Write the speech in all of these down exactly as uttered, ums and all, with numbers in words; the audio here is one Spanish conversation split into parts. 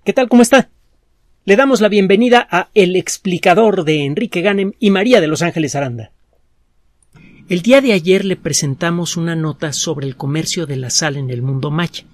¿Qué tal? ¿Cómo está? Le damos la bienvenida a El Explicador de Enrique Ganem y María de Los Ángeles Aranda. El día de ayer le presentamos una nota sobre el comercio de la sal en el mundo maya.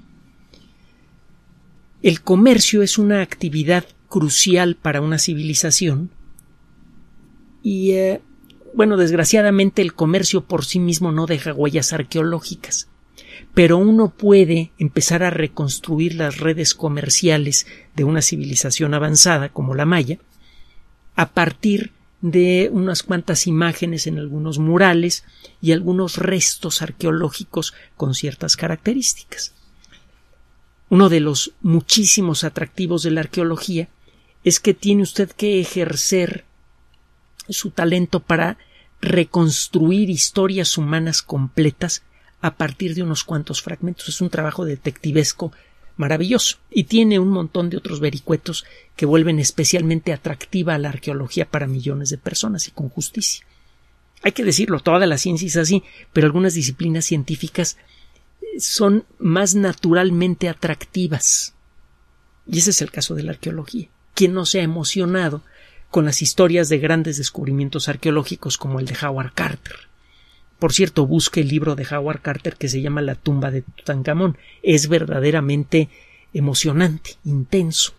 El comercio es una actividad crucial para una civilización y, eh, bueno, desgraciadamente el comercio por sí mismo no deja huellas arqueológicas. Pero uno puede empezar a reconstruir las redes comerciales de una civilización avanzada como la maya a partir de unas cuantas imágenes en algunos murales y algunos restos arqueológicos con ciertas características. Uno de los muchísimos atractivos de la arqueología es que tiene usted que ejercer su talento para reconstruir historias humanas completas a partir de unos cuantos fragmentos. Es un trabajo detectivesco maravilloso y tiene un montón de otros vericuetos que vuelven especialmente atractiva a la arqueología para millones de personas y con justicia. Hay que decirlo, toda la ciencia es así, pero algunas disciplinas científicas son más naturalmente atractivas. Y ese es el caso de la arqueología. ¿Quién no se ha emocionado con las historias de grandes descubrimientos arqueológicos como el de Howard Carter? Por cierto, busque el libro de Howard Carter que se llama La tumba de Tutankamón. Es verdaderamente emocionante, intenso.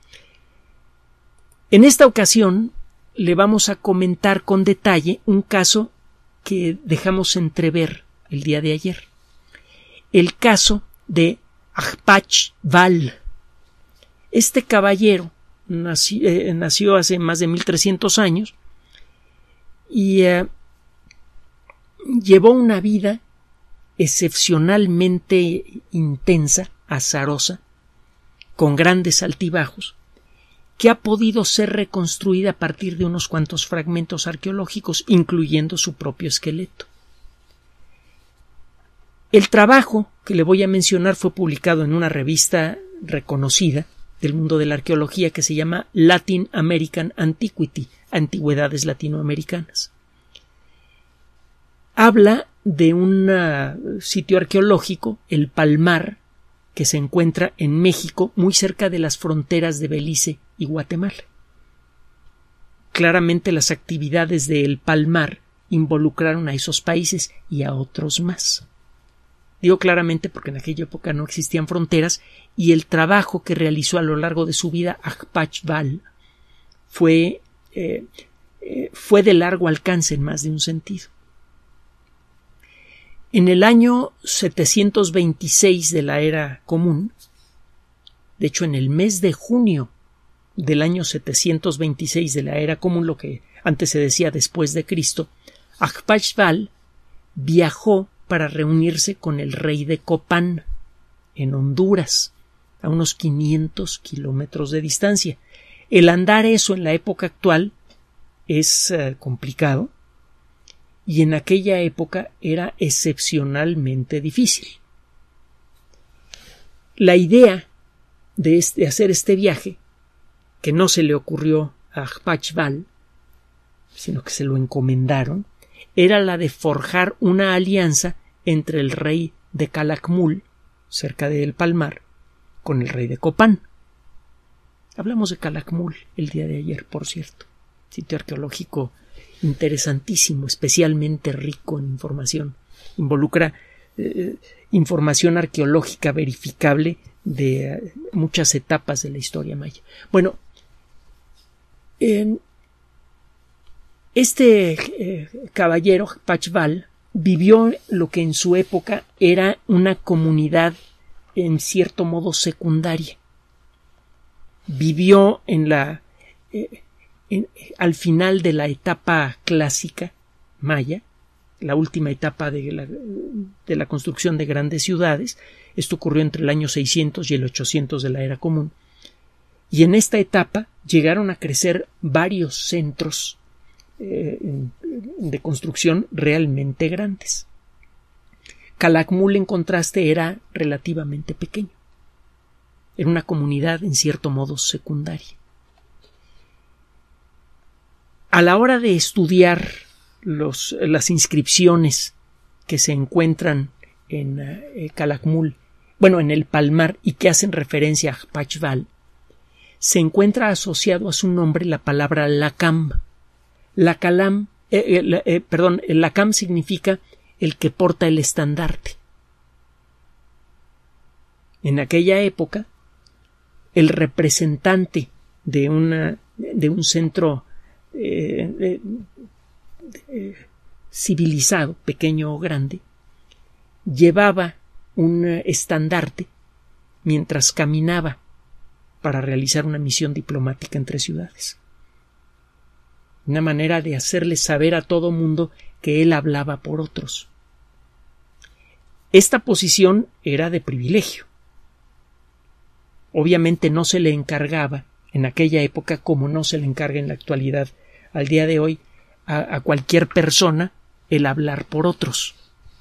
En esta ocasión le vamos a comentar con detalle un caso que dejamos entrever el día de ayer. El caso de Ahpach Val. Este caballero nació, eh, nació hace más de mil trescientos años y eh, llevó una vida excepcionalmente intensa, azarosa, con grandes altibajos, que ha podido ser reconstruida a partir de unos cuantos fragmentos arqueológicos, incluyendo su propio esqueleto. El trabajo que le voy a mencionar fue publicado en una revista reconocida del mundo de la arqueología que se llama Latin American Antiquity, Antigüedades Latinoamericanas. Habla de un uh, sitio arqueológico, el Palmar, que se encuentra en México, muy cerca de las fronteras de Belice y Guatemala. Claramente las actividades del Palmar involucraron a esos países y a otros más. Digo claramente porque en aquella época no existían fronteras y el trabajo que realizó a lo largo de su vida Ahpach Val fue, eh, eh, fue de largo alcance en más de un sentido. En el año setecientos veintiséis de la era común, de hecho en el mes de junio del año setecientos veintiséis de la era común, lo que antes se decía después de Cristo, Ahpach Val viajó para reunirse con el rey de Copán en Honduras, a unos quinientos kilómetros de distancia. El andar eso en la época actual es uh, complicado, y en aquella época era excepcionalmente difícil. La idea de, este, de hacer este viaje, que no se le ocurrió a Ahpach Val, sino que se lo encomendaron, era la de forjar una alianza entre el rey de Calakmul, cerca del Palmar, con el rey de Copán. Hablamos de Calakmul el día de ayer, por cierto, sitio arqueológico interesantísimo, especialmente rico en información. Involucra eh, información arqueológica verificable de eh, muchas etapas de la historia maya. Bueno, eh, este eh, caballero, Ahpach Val, vivió lo que en su época era una comunidad en cierto modo secundaria. Vivió en la eh, En, al final de la etapa clásica maya, la última etapa de la, de la construcción de grandes ciudades. Esto ocurrió entre el año seiscientos y el ochocientos de la era común. Y en esta etapa llegaron a crecer varios centros eh, de construcción realmente grandes. Calakmul, en contraste, era relativamente pequeño. Era una comunidad en cierto modo secundaria. A la hora de estudiar los, las inscripciones que se encuentran en eh, Calakmul, bueno, en el Palmar, y que hacen referencia a Ahpach Val, se encuentra asociado a su nombre la palabra Lacam. La calam, eh, eh, eh, perdón, el Lacam significa el que porta el estandarte. En aquella época, el representante de, una, de un centro eh, de, de, civilizado, pequeño o grande, llevaba un estandarte mientras caminaba para realizar una misión diplomática entre ciudades. Una manera de hacerle saber a todo mundo que él hablaba por otros. Esta posición era de privilegio. Obviamente no se le encargaba en aquella época, como no se le encarga en la actualidad, al día de hoy, a, a cualquier persona el hablar por otros.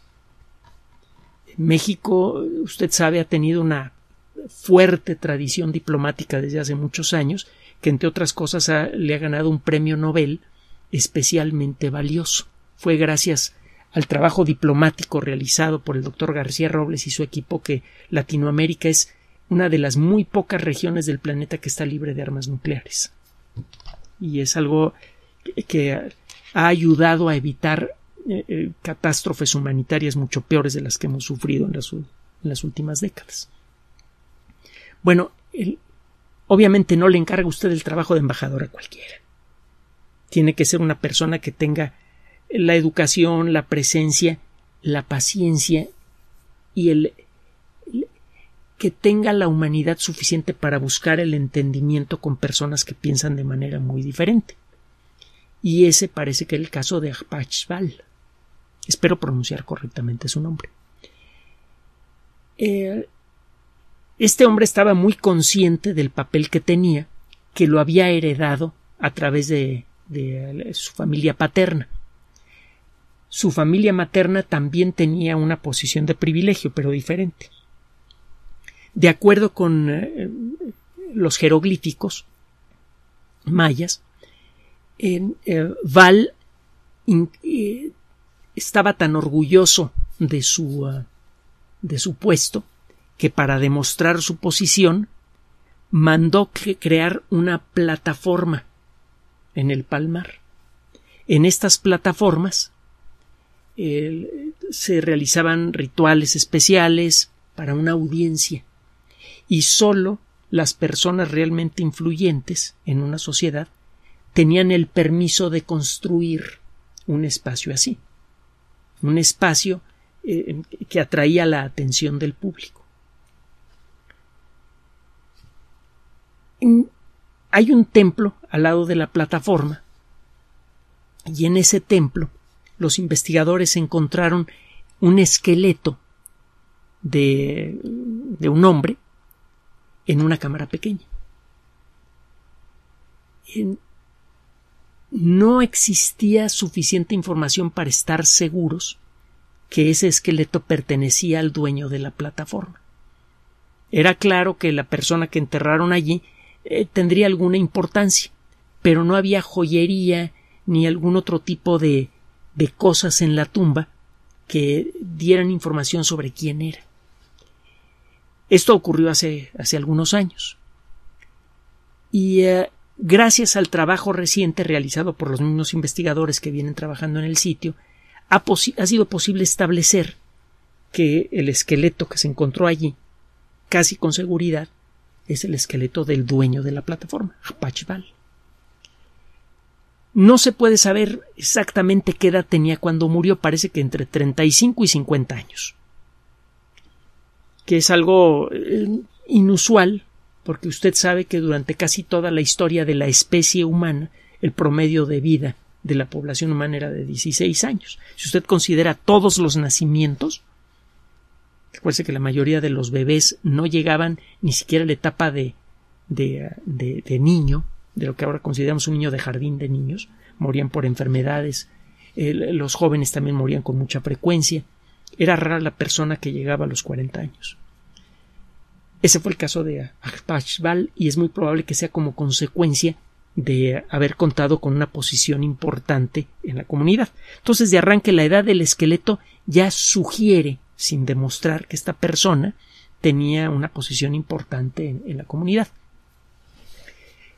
México, usted sabe, ha tenido una fuerte tradición diplomática desde hace muchos años, que entre otras cosas ha, le ha ganado un premio Nobel especialmente valioso. Fue gracias al trabajo diplomático realizado por el doctor García Robles y su equipo que Latinoamérica es una de las muy pocas regiones del planeta que está libre de armas nucleares. Y es algo que, que ha ayudado a evitar eh, eh, catástrofes humanitarias mucho peores de las que hemos sufrido en las, en las últimas décadas. Bueno, el, obviamente no le encarga usted el trabajo de embajador a cualquiera. Tiene que ser una persona que tenga la educación, la presencia, la paciencia y el, el que tenga la humanidad suficiente para buscar el entendimiento con personas que piensan de manera muy diferente. Y ese parece que es el caso de Arpachval. Espero pronunciar correctamente su nombre. Eh, Este hombre estaba muy consciente del papel que tenía, que lo había heredado a través de, de su familia paterna. Su familia materna también tenía una posición de privilegio, pero diferente. De acuerdo con eh, los jeroglíficos mayas, en, eh, Val in, eh, estaba tan orgulloso de su, uh, de su puesto que para demostrar su posición mandó que crear una plataforma en el Palmar. En estas plataformas eh, se realizaban rituales especiales para una audiencia y sólo las personas realmente influyentes en una sociedad tenían el permiso de construir un espacio así, un espacio eh, que atraía la atención del público. Hay un templo al lado de la plataforma y en ese templo los investigadores encontraron un esqueleto de, de un hombre en una cámara pequeña. En, no existía suficiente información para estar seguros que ese esqueleto pertenecía al dueño de la plataforma. Era claro que la persona que enterraron allí Eh, tendría alguna importancia, pero no había joyería ni algún otro tipo de, de cosas en la tumba que dieran información sobre quién era. Esto ocurrió hace, hace algunos años. Y eh, gracias al trabajo reciente realizado por los mismos investigadores que vienen trabajando en el sitio, ha, ha sido posible establecer que el esqueleto que se encontró allí, casi con seguridad, es el esqueleto del dueño de la plataforma, Arpachval. No se puede saber exactamente qué edad tenía cuando murió, parece que entre treinta y cinco y cincuenta años, que es algo eh, inusual, porque usted sabe que durante casi toda la historia de la especie humana, el promedio de vida de la población humana era de dieciséis años. Si usted considera todos los nacimientos, recuerde que la mayoría de los bebés no llegaban ni siquiera a la etapa de, de, de, de niño, de lo que ahora consideramos un niño de jardín de niños, morían por enfermedades, eh, los jóvenes también morían con mucha frecuencia, era rara la persona que llegaba a los cuarenta años. Ese fue el caso de Arpachval y es muy probable que sea como consecuencia de haber contado con una posición importante en la comunidad. Entonces, de arranque, la edad del esqueleto ya sugiere, sin demostrar, que esta persona tenía una posición importante en, en la comunidad.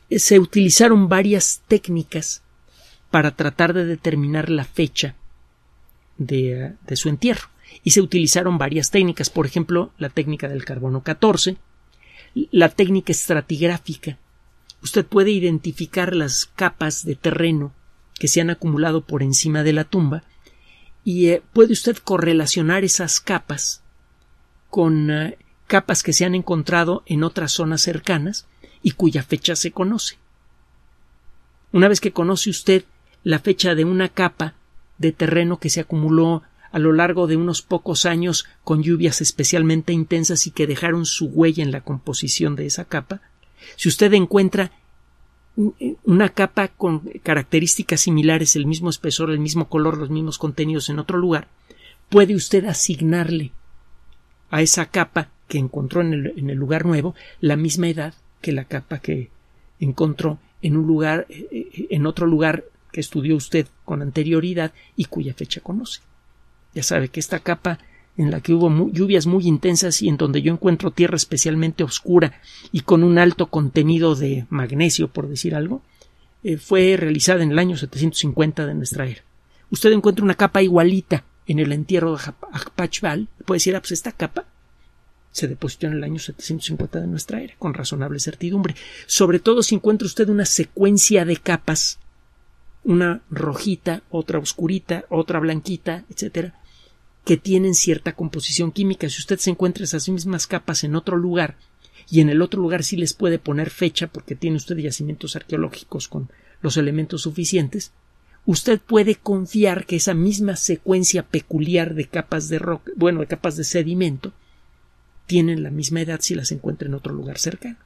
se utilizaron varias técnicas para tratar de determinar la fecha de, de su entierro. Y se utilizaron varias técnicas, por ejemplo, la técnica del carbono catorce, la técnica estratigráfica. Usted puede identificar las capas de terreno que se han acumulado por encima de la tumba y eh, puede usted correlacionar esas capas con eh, capas que se han encontrado en otras zonas cercanas y cuya fecha se conoce. Una vez que conoce usted la fecha de una capa de terreno que se acumuló a lo largo de unos pocos años con lluvias especialmente intensas y que dejaron su huella en la composición de esa capa, si usted encuentra una capa con características similares, el mismo espesor, el mismo color, los mismos contenidos en otro lugar, puede usted asignarle a esa capa que encontró en el, en el lugar nuevo la misma edad que la capa que encontró en un lugar, en otro lugar que estudió usted con anterioridad y cuya fecha conoce. Ya sabe que esta capa en la que hubo muy, lluvias muy intensas y en donde yo encuentro tierra especialmente oscura y con un alto contenido de magnesio, por decir algo, eh, fue realizada en el año setecientos cincuenta de nuestra era. Usted encuentra una capa igualita en el entierro de Ajpachval, puede decir, ah, pues esta capa se depositó en el año setecientos cincuenta de nuestra era, con razonable certidumbre. Sobre todo si encuentra usted una secuencia de capas, una rojita, otra oscurita, otra blanquita, etcétera, que tienen cierta composición química. Si usted se encuentra esas mismas capas en otro lugar y en el otro lugar sí les puede poner fecha porque tiene usted yacimientos arqueológicos con los elementos suficientes, usted puede confiar que esa misma secuencia peculiar de capas de roca, bueno, de capas de sedimento, tienen la misma edad si las encuentra en otro lugar cercano.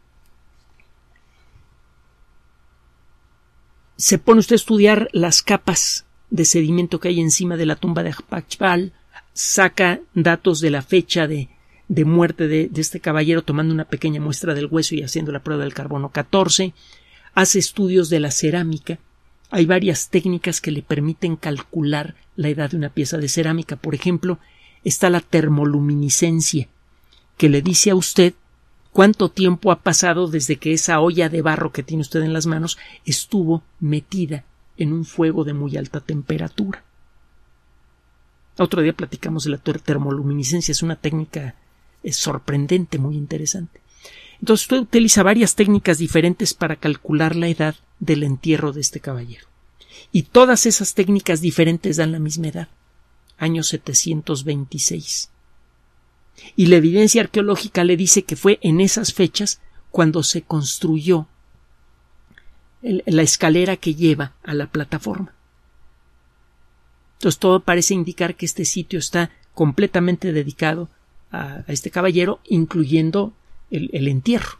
Se pone usted a estudiar las capas de sedimento que hay encima de la tumba de Ajpachval, saca datos de la fecha de, de muerte de, de este caballero tomando una pequeña muestra del hueso y haciendo la prueba del carbono catorce, hace estudios de la cerámica. Hay varias técnicas que le permiten calcular la edad de una pieza de cerámica. Por ejemplo, está la termoluminiscencia, que le dice a usted cuánto tiempo ha pasado desde que esa olla de barro que tiene usted en las manos estuvo metida en un fuego de muy alta temperatura. Otro día platicamos de la termoluminiscencia, es una técnica es sorprendente, muy interesante. Entonces usted utiliza varias técnicas diferentes para calcular la edad del entierro de este caballero. Y todas esas técnicas diferentes dan la misma edad, año setecientos veintiséis. Y la evidencia arqueológica le dice que fue en esas fechas cuando se construyó la escalera que lleva a la plataforma. Entonces todo parece indicar que este sitio está completamente dedicado a, a este caballero, incluyendo el, el entierro.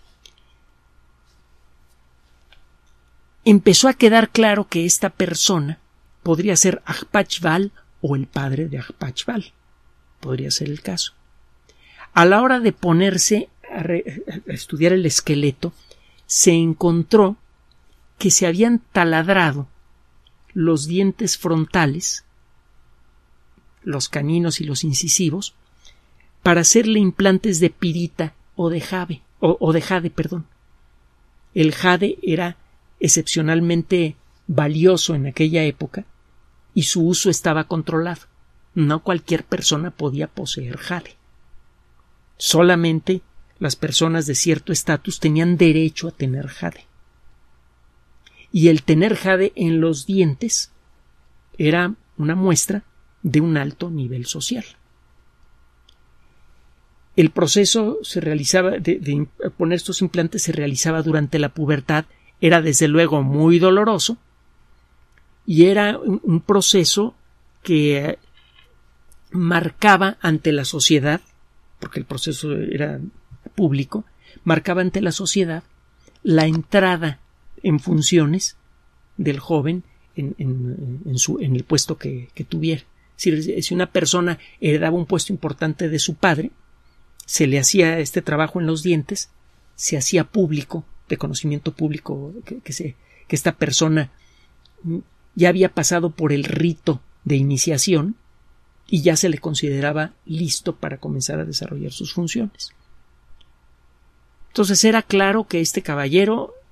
Empezó a quedar claro que esta persona podría ser Ajpachval o el padre de Ajpachval. Podría ser el caso. A la hora de ponerse a, re, a estudiar el esqueleto, se encontró que se habían taladrado los dientes frontales, los caninos y los incisivos, para hacerle implantes de pirita o de jade, o, o de jade, perdón. El jade era excepcionalmente valioso en aquella época y su uso estaba controlado. No cualquier persona podía poseer jade. Solamente las personas de cierto estatus tenían derecho a tener jade. Y el tener jade en los dientes era una muestra de un alto nivel social. El proceso se realizaba de, de poner estos implantes se realizaba durante la pubertad, era desde luego muy doloroso y era un, un proceso que marcaba ante la sociedad, porque el proceso era público, marcaba ante la sociedad la entrada en funciones del joven en, en, en, su, en el puesto que, que tuviera. Es decir, si una persona heredaba un puesto importante de su padre, se le hacía este trabajo en los dientes, se hacía público, de conocimiento público, que, que, se, que esta persona ya había pasado por el rito de iniciación y ya se le consideraba listo para comenzar a desarrollar sus funciones. Entonces era claro que este caballero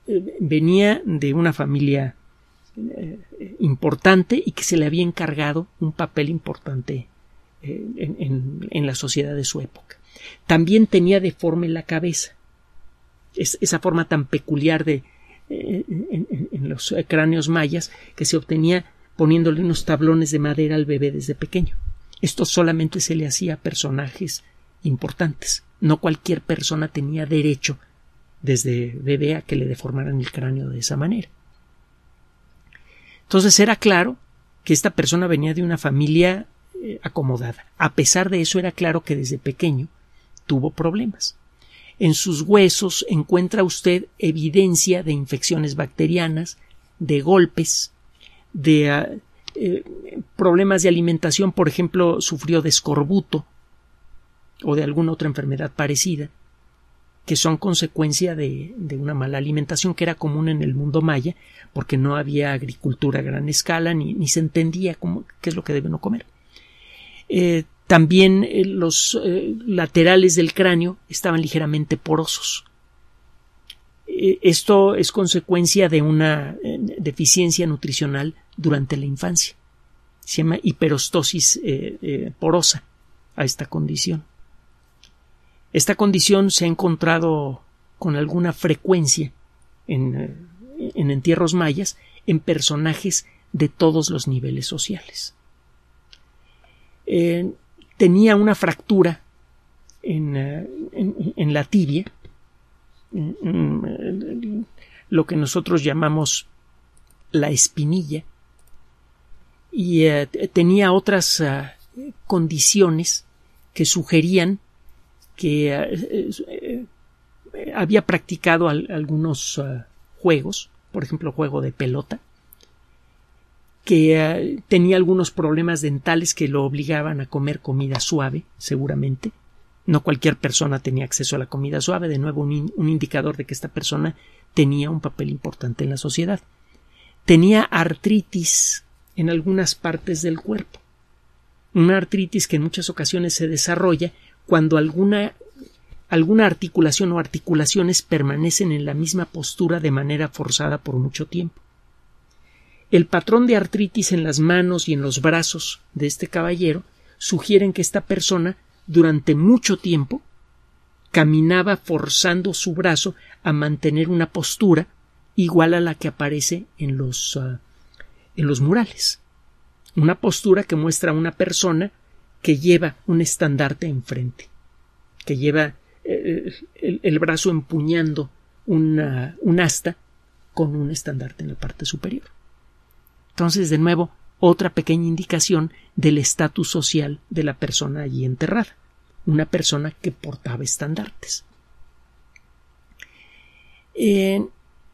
eh, venía de una familia eh, importante y que se le había encargado un papel importante eh, en, en, en la sociedad de su época. También tenía deforme la cabeza, es, esa forma tan peculiar de eh, en, en, en los cráneos mayas que se obtenía poniéndole unos tablones de madera al bebé desde pequeño. Esto solamente se le hacía a personajes importantes. No cualquier persona tenía derecho desde bebé a que le deformaran el cráneo de esa manera. Entonces era claro que esta persona venía de una familia eh, acomodada. A pesar de eso, era claro que desde pequeño tuvo problemas. En sus huesos encuentra usted evidencia de infecciones bacterianas, de golpes, de uh, eh, problemas de alimentación. Por ejemplo, sufrió de escorbuto o de alguna otra enfermedad parecida, que son consecuencia de, de una mala alimentación que era común en el mundo maya, porque no había agricultura a gran escala ni, ni se entendía cómo, qué es lo que debe uno comer. Eh, también eh, los eh, laterales del cráneo estaban ligeramente porosos. Eh, esto es consecuencia de una eh, deficiencia nutricional durante la infancia. Se llama hiperostosis eh, eh, porosa a esta condición. Esta condición se ha encontrado con alguna frecuencia en, en entierros mayas en personajes de todos los niveles sociales. Eh, tenía una fractura en, en, en la tibia, lo que nosotros llamamos la espinilla, y eh, tenía otras uh, condiciones que sugerían que eh, eh, había practicado al, algunos uh, juegos, por ejemplo, juego de pelota, que uh, tenía algunos problemas dentales que lo obligaban a comer comida suave, seguramente. No cualquier persona tenía acceso a la comida suave, de nuevo un, in, un indicador de que esta persona tenía un papel importante en la sociedad. Tenía artritis en algunas partes del cuerpo, una artritis que en muchas ocasiones se desarrolla cuando alguna, alguna articulación o articulaciones permanecen en la misma postura de manera forzada por mucho tiempo. El patrón de artritis en las manos y en los brazos de este caballero sugieren que esta persona durante mucho tiempo caminaba forzando su brazo a mantener una postura igual a la que aparece en los, uh, en los murales. Una postura que muestra a una persona que lleva un estandarte enfrente, que lleva eh, el, el brazo empuñando una, un asta con un estandarte en la parte superior. Entonces, de nuevo, otra pequeña indicación del estatus social de la persona allí enterrada, una persona que portaba estandartes. Eh,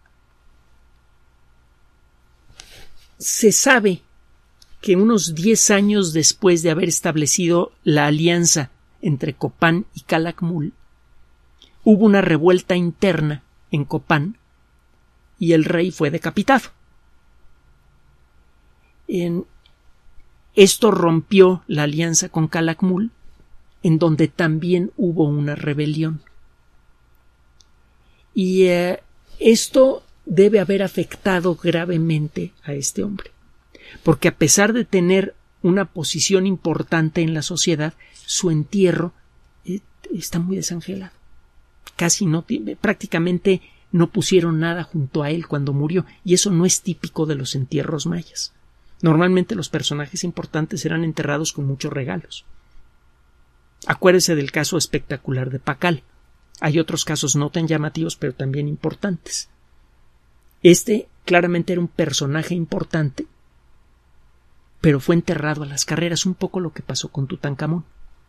se sabe que unos diez años después de haber establecido la alianza entre Copán y Calakmul, hubo una revuelta interna en Copán y el rey fue decapitado. En esto rompió la alianza con Calakmul, en donde también hubo una rebelión. Y eh, esto debe haber afectado gravemente a este hombre, porque a pesar de tener una posición importante en la sociedad, su entierro eh, está muy desangelado. Casi no, prácticamente no pusieron nada junto a él cuando murió, y eso no es típico de los entierros mayas. Normalmente los personajes importantes eran enterrados con muchos regalos. Acuérdese del caso espectacular de Pakal. Hay otros casos no tan llamativos, pero también importantes. Este claramente era un personaje importante, pero fue enterrado a las carreras, un poco lo que pasó con Tutankamón.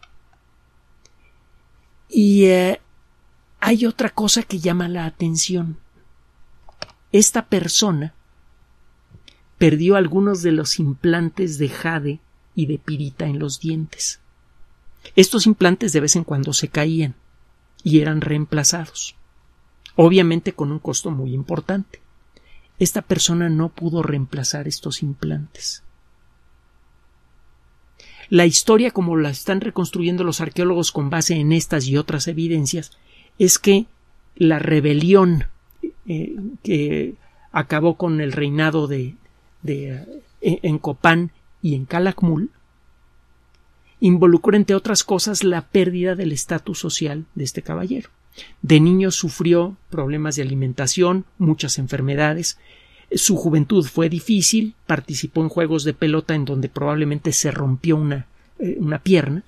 Y eh, hay otra cosa que llama la atención. Esta persona perdió algunos de los implantes de jade y de pirita en los dientes. Estos implantes de vez en cuando se caían y eran reemplazados, obviamente con un costo muy importante. Esta persona no pudo reemplazar estos implantes. La historia, como la están reconstruyendo los arqueólogos con base en estas y otras evidencias, es que la rebelión eh, que acabó con el reinado de, de eh, en Copán y en Calakmul, involucró, entre otras cosas, la pérdida del estatus social de este caballero. De niño sufrió problemas de alimentación, muchas enfermedades. Su juventud fue difícil, participó en juegos de pelota en donde probablemente se rompió una, eh, una pierna,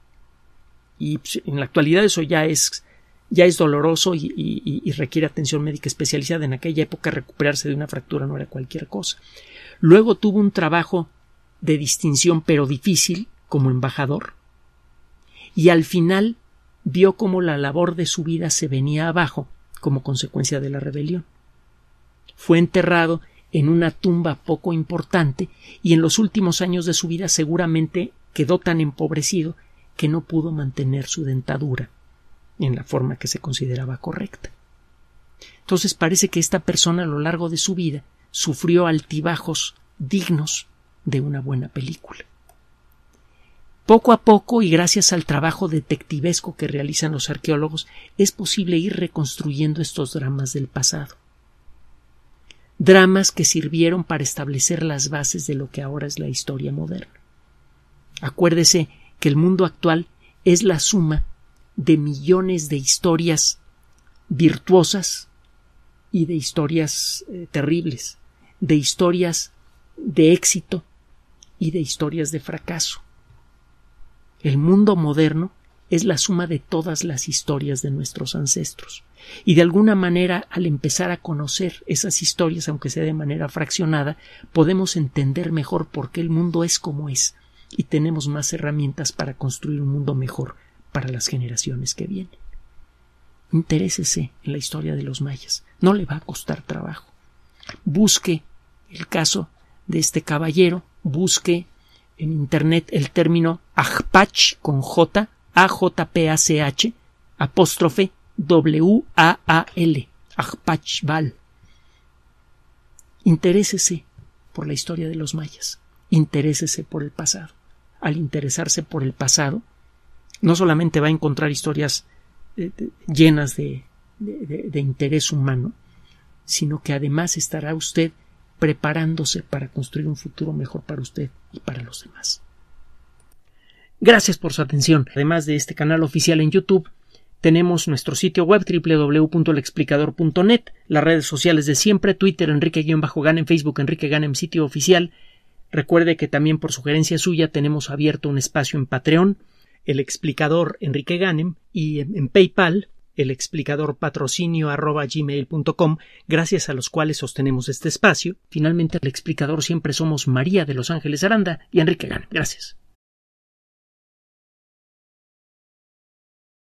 y pues, en la actualidad eso ya es, ya es doloroso y, y, y requiere atención médica especializada. En aquella época recuperarse de una fractura no era cualquier cosa. Luego tuvo un trabajo de distinción pero difícil como embajador, y al final vio cómo la labor de su vida se venía abajo como consecuencia de la rebelión. Fue enterrado en una tumba poco importante y en los últimos años de su vida seguramente quedó tan empobrecido que no pudo mantener su dentadura en la forma que se consideraba correcta. Entonces parece que esta persona a lo largo de su vida sufrió altibajos dignos de una buena película. Poco a poco, y gracias al trabajo detectivesco que realizan los arqueólogos, es posible ir reconstruyendo estos dramas del pasado. Dramas que sirvieron para establecer las bases de lo que ahora es la historia moderna. Acuérdese que el mundo actual es la suma de millones de historias virtuosas y de historias eh, terribles, de historias de éxito y de historias de fracaso. El mundo moderno es la suma de todas las historias de nuestros ancestros, y de alguna manera, al empezar a conocer esas historias, aunque sea de manera fraccionada, podemos entender mejor por qué el mundo es como es, y tenemos más herramientas para construir un mundo mejor para las generaciones que vienen. Interésese en la historia de los mayas, no le va a costar trabajo. Busque el caso de este caballero, busque en internet el término Ajpach con J, A J P A C H, apóstrofe W A A L, Ajpachval. Interésese por la historia de los mayas, interésese por el pasado. Al interesarse por el pasado, no solamente va a encontrar historias eh, de, llenas de, de, de, de interés humano, sino que además estará usted preparándose para construir un futuro mejor para usted y para los demás. Gracias por su atención. Además de este canal oficial en YouTube, tenemos nuestro sitio web doble u doble u doble u punto el explicador punto net, las redes sociales de siempre, Twitter Enrique-Ganem, Facebook Enrique Ganem, sitio oficial. Recuerde que también por sugerencia suya tenemos abierto un espacio en Patreon, el explicador Enrique Ganem, y en, en PayPal, el explicador patrocinio arroba gmail punto com, gracias a los cuales sostenemos este espacio. Finalmente, el explicador siempre somos María de Los Ángeles Aranda y Enrique Ganem. Gracias.